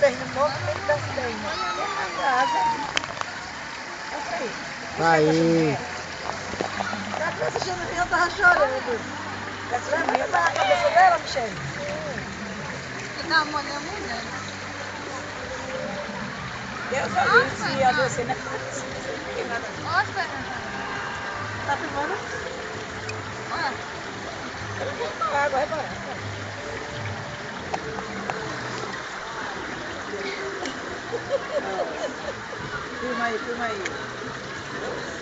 pernas, movimento das pernas. Tá aí. A criança Janaína tava chorando. Essa levanta na cabeça dela, Michele. Tá molhando muito. Deus abençoe a você, né? Olha, Fernanda. Tá filmando? Olha. Eu vou falar agora, vai. Filma aí, filma aí.